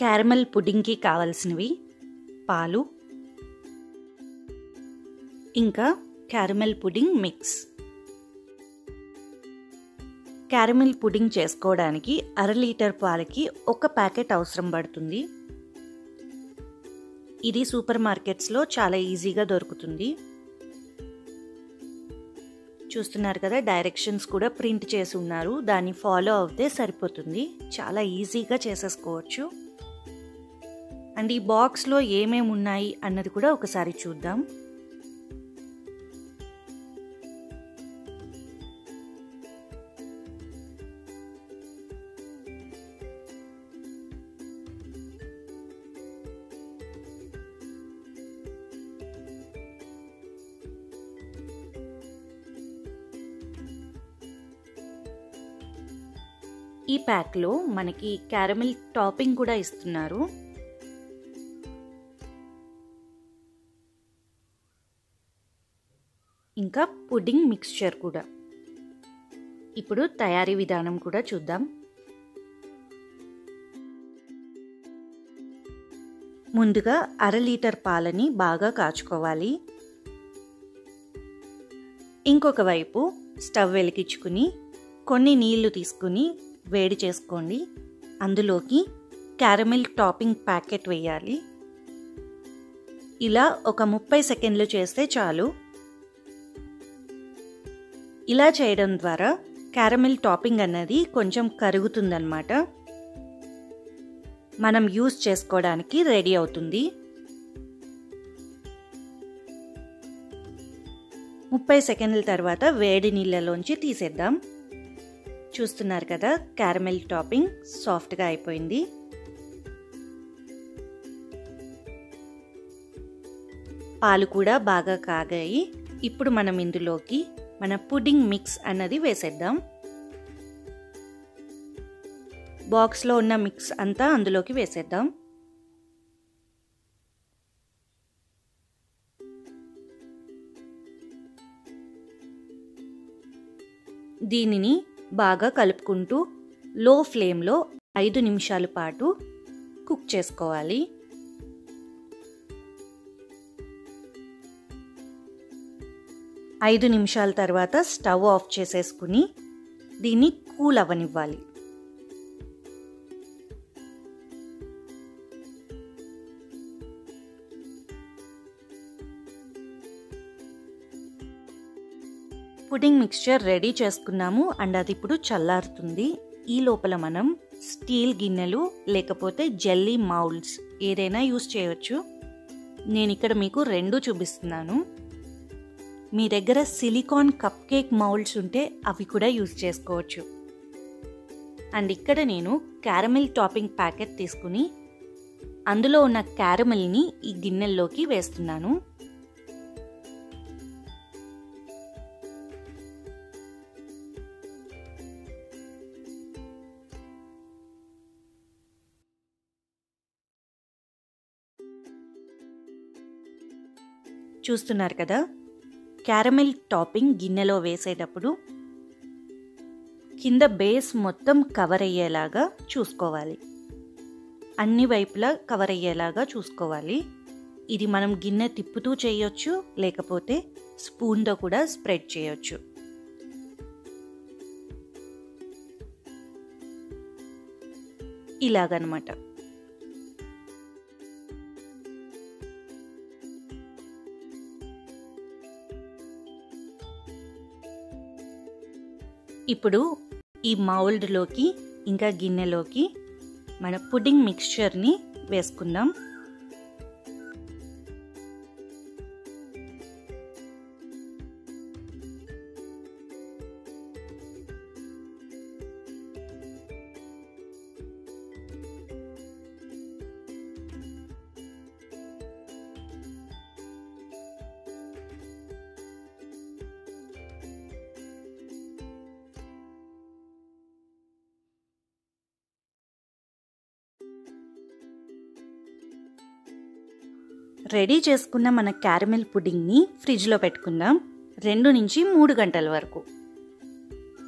Caramel పుడ్డింగ్కి కావాల్సినవి పాలు, ఇంకా caramel pudding mix. Caramel pudding చేసుకోవడానికి 1/2 లీటర్ పాలకి 1 ప్యాకెట్ అవసరం పడుతుంది. ఇది సూపర్ మార్కెట్స్లో చాలా ఈజీగా దొరుకుతుంది. చూస్తున్నారు కదా, డైరెక్షన్స్ కూడా ప్రింట్ చేసి ఉన్నారు. దాన్ని ఫాలో అవుతే సరిపోతుంది. చాలా ఈజీగా చేసేసుకోవచ్చు. అండ్ ఈ బాక్స్లో ఏమేమి ఉన్నాయి అన్నది కూడా ఒకసారి చూద్దాం. ఈ ప్యాక్లో మనకి క్యారమెల్ టాపింగ్ కూడా ఇస్తున్నారు. ఇంకా పుడ్డింగ్ మిక్స్చర్ కూడా. ఇప్పుడు తయారీ విధానం కూడా చూద్దాం. ముందుగా 1/2 లీటర్ పాలని బాగా కాచుకోవాలి. ఇంకొక వైపు స్టవ్ వెలిగించుకుని కొన్ని నీళ్లు తీసుకుని వేడి చేసుకోండి. అందులోకి క్యారమెల్ టాపింగ్ ప్యాకెట్ వేయాలి. ఇలా ఒక 30 సెకండ్లు చేస్తే చాలు. ఇలా చేయడం ద్వారా క్యారమెల్ టాపింగ్ అన్నది కొంచెం కరుగుతుందన్నమాట. మనం యూజ్ చేసుకోవడానికి రెడీ అవుతుంది. 30 సెకండ్ల తర్వాత వేడి నీళ్ళలోంచి తీసేద్దాం. చూస్తున్నారు కదా, క్యారమెల్ టాపింగ్ సాఫ్ట్గా అయిపోయింది. పాలు కూడా బాగా కాగాయి. ఇప్పుడు మనం ఇందులోకి మన పుడ్డింగ్ మిక్స్ అన్నది వేసేద్దాం. బాక్స్లో ఉన్న మిక్స్ అంతా అందులోకి వేసేద్దాం. దీనిని బాగా కలుపుకుంటూ లో ఫ్లేమ్లో 5 నిమిషాల పాటు కుక్ చేసుకోవాలి. ఐదు నిమిషాల తర్వాత స్టవ్ ఆఫ్ చేసేసుకుని దీన్ని కూల్ అవ్వనివ్వాలి. పుడ్డింగ్ మిక్స్చర్ రెడీ చేసుకున్నాము అండ్ అది ఇప్పుడు చల్లారుతుంది. ఈ లోపల మనం స్టీల్ గిన్నెలు లేకపోతే జెల్లీ మౌల్డ్స్ ఏదైనా యూస్ చేయవచ్చు. నేను ఇక్కడ మీకు 2 చూపిస్తున్నాను. మీ దగ్గర సిలికాన్ కప్ కేక్ మౌల్డ్స్ ఉంటే అవి కూడా యూస్ చేసుకోవచ్చు. అండ్ ఇక్కడ నేను క్యారమెల్ టాపింగ్ ప్యాకెట్ తీసుకుని అందులో ఉన్న క్యారమెల్ని ఈ గిన్నెల్లోకి వేస్తున్నాను. చూస్తున్నారు కదా, క్యారమెల్ టాపింగ్ గిన్నెలో వేసేటప్పుడు కింద బేస్ మొత్తం కవర్ అయ్యేలాగా చూసుకోవాలి. అన్ని వైపులా కవర్ అయ్యేలాగా చూసుకోవాలి. ఇది మనం గిన్నె తిప్పుతూ చేయొచ్చు, లేకపోతే స్పూన్తో కూడా స్ప్రెడ్ చేయొచ్చు. ఇలాగనమాట. ఇప్పుడు ఈ మౌల్డ్లోకి ఇంకా గిన్నెలోకి మన పుడ్డింగ్ మిక్స్చర్ని వేసుకుందాం. రెడీ చేసుకున్న మన క్యారమెల్ పుడ్డింగ్ని ఫ్రిడ్జ్లో పెట్టుకుందాం 2 నుంచి 3 గంటల వరకు.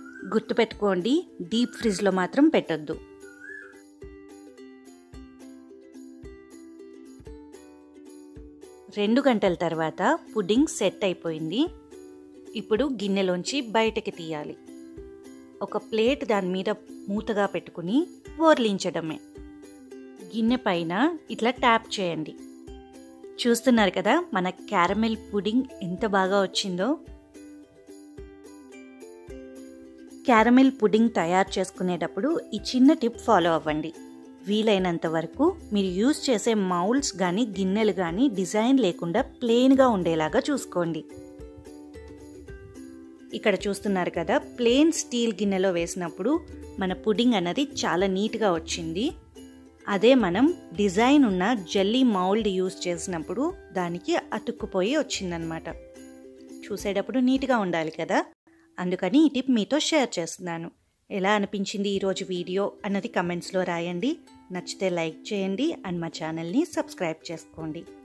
గుర్తుపెట్టుకోండి, డీప్ ఫ్రిడ్జ్లో మాత్రం పెట్టొద్దు. 2 గంటల తర్వాత పుడ్డింగ్ సెట్ అయిపోయింది. ఇప్పుడు గిన్నెలోంచి బయటకి తీయాలి. ఒక ప్లేట్ దాని మీద మూతగా పెట్టుకుని బోర్లించడమే. గిన్నె పైన ఇట్లా ట్యాప్ చేయండి. చూస్తున్నారు కదా మన క్యారమెల్ పుడింగ్ ఎంత బాగా వచ్చిందో. క్యారమెల్ పుడింగ్ తయారు చేసుకునేటప్పుడు ఈ చిన్న టిప్ ఫాలో అవ్వండి. వీలైనంత వరకు మీరు యూజ్ చేసే మౌల్డ్స్ కానీ గిన్నెలు కానీ డిజైన్ లేకుండా ప్లెయిన్గా ఉండేలాగా చూసుకోండి. ఇక్కడ చూస్తున్నారు కదా, ప్లెయిన్ స్టీల్ గిన్నెలో వేసినప్పుడు మన పుడింగ్ అన్నది చాలా నీట్గా వచ్చింది. అదే మనం డిజైన్ ఉన్న జెల్లీ మౌల్డ్ యూజ్ చేసినప్పుడు దానికి అతుక్కుపోయి వచ్చిందనమాట. చూసేటప్పుడు నీట్గా ఉండాలి కదా, అందుకని ఈ టిప్ మీతో షేర్ చేస్తున్నాను. ఎలా అనిపించింది ఈరోజు వీడియో అన్నది కమెంట్స్లో రాయండి. నచ్చితే లైక్ చేయండి అండ్ మా ఛానల్ని సబ్స్క్రైబ్ చేసుకోండి.